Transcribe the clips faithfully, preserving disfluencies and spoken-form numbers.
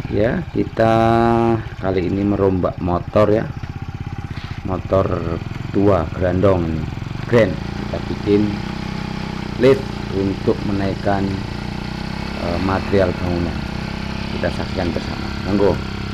Ya, kita kali ini merombak motor ya, motor tua grandong ini grand. Kita bikin lift untuk menaikkan uh, material bangunan. Kita saksikan bersama, monggo.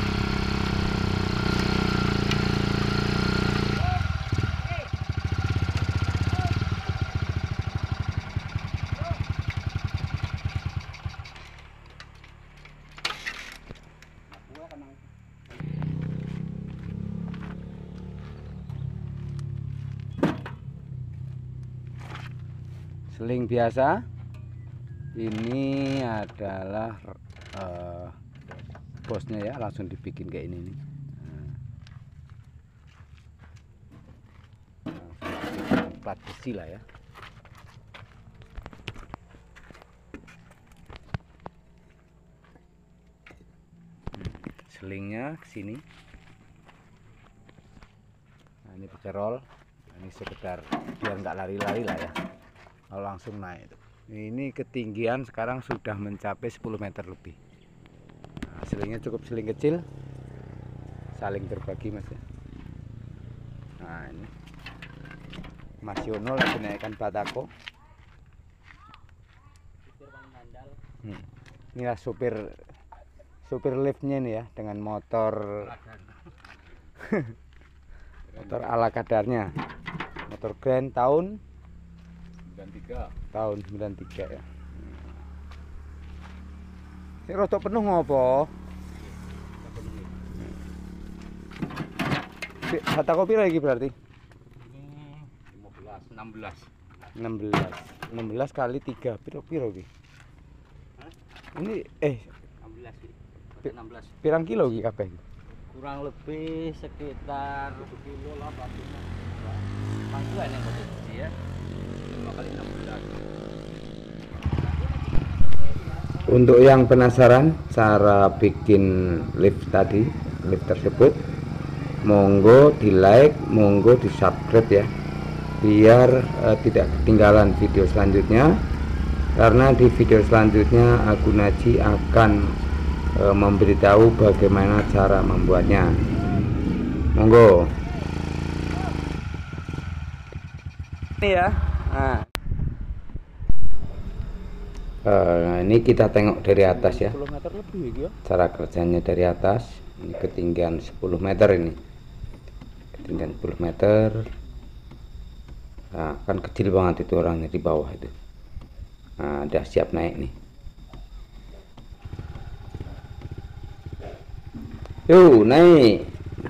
Seling biasa ini adalah uh, bosnya ya, langsung dibikin kayak ini nih. Nah, plat besi lah ya. Selingnya ke sini. Nah, ini pakai roll. Ini sekedar biar nggak lari-lari lah ya. Kalau langsung naik itu. Ini ketinggian sekarang sudah mencapai sepuluh meter lebih. Nah, selingnya cukup seling kecil, saling berbagi mas ya. Nah ini Mas Yono lagi naikkan batako. Hmm. Inilah supir supir liftnya nih ya, dengan motor motor ala kadarnya, motor grand tahun sembilan tiga. Tahun sembilan tiga ya. Ini rotok penuh ngopo? Batako piro iki berarti? Ini lima belas, enam belas. enam belas. enam belas kali tiga piro-piro iki? Ini eh enam belas sih. enam belas. Pirang kilo iki kabeh iki? Kurang lebih sekitar satu kilo lah pastinya. Panggilan yang posisi ya. lima kali enam belas. Untuk yang penasaran cara bikin lift tadi, lift tersebut, monggo di like, monggo di subscribe ya, biar uh, tidak ketinggalan video selanjutnya. Karena di video selanjutnya Agung Naji akan uh, memberitahu bagaimana cara membuatnya. Monggo. Ini ya. Nah. Uh, ini kita tengok dari atas ya. sepuluh meter lebih ya. Cara kerjanya dari atas. Ini ketinggian sepuluh meter ini. Ketinggian sepuluh meter. Nah, kan kecil banget itu orangnya di bawah itu. Nah, udah siap naik nih. Yuk, naik.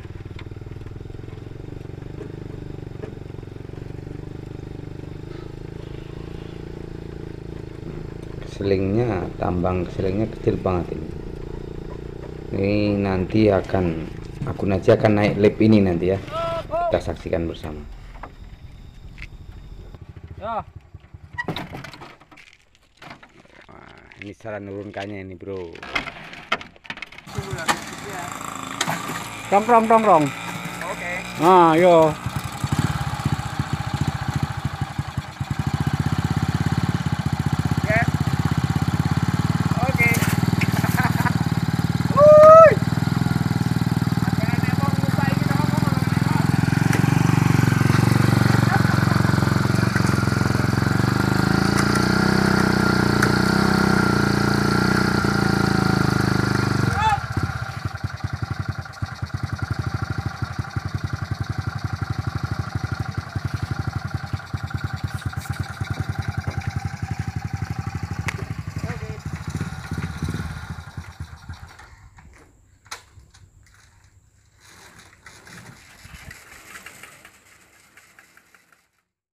Selingnya, tambang selingnya kecil banget ini. Ini nanti akan aku nanti akan naik lift ini nanti ya. Kita saksikan bersama. Ya. Wah, ini cara nurunkannya ini bro. Rong rong rong rong. Oke. Nah, yo.